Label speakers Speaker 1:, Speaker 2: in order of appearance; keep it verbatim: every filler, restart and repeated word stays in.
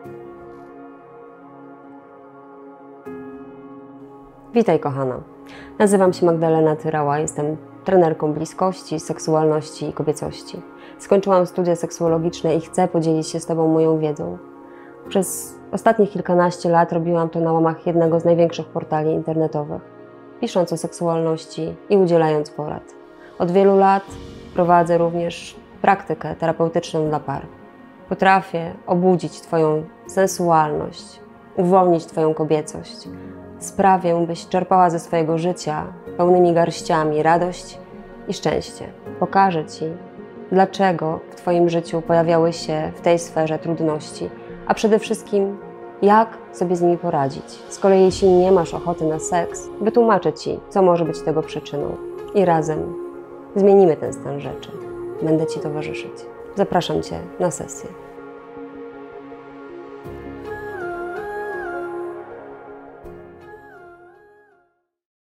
Speaker 1: Witaj, kochana. Nazywam się Magdalena Tyrała, jestem trenerką bliskości, seksualności i kobiecości. Skończyłam studia seksuologiczne i chcę podzielić się z Tobą moją wiedzą. Przez ostatnich kilkanaście lat robiłam to na łamach jednego z największych portali internetowych, pisząc o seksualności i udzielając porad. Od wielu lat prowadzę również praktykę terapeutyczną dla par. Potrafię obudzić Twoją sensualność, uwolnić Twoją kobiecość. Sprawię, byś czerpała ze swojego życia pełnymi garściami radość i szczęście. Pokażę Ci, dlaczego w Twoim życiu pojawiały się w tej sferze trudności, a przede wszystkim, jak sobie z nimi poradzić. Z kolei, jeśli nie masz ochoty na seks, wytłumaczę Ci, co może być tego przyczyną. I razem zmienimy ten stan rzeczy. Będę Ci towarzyszyć. Zapraszam Cię na sesję.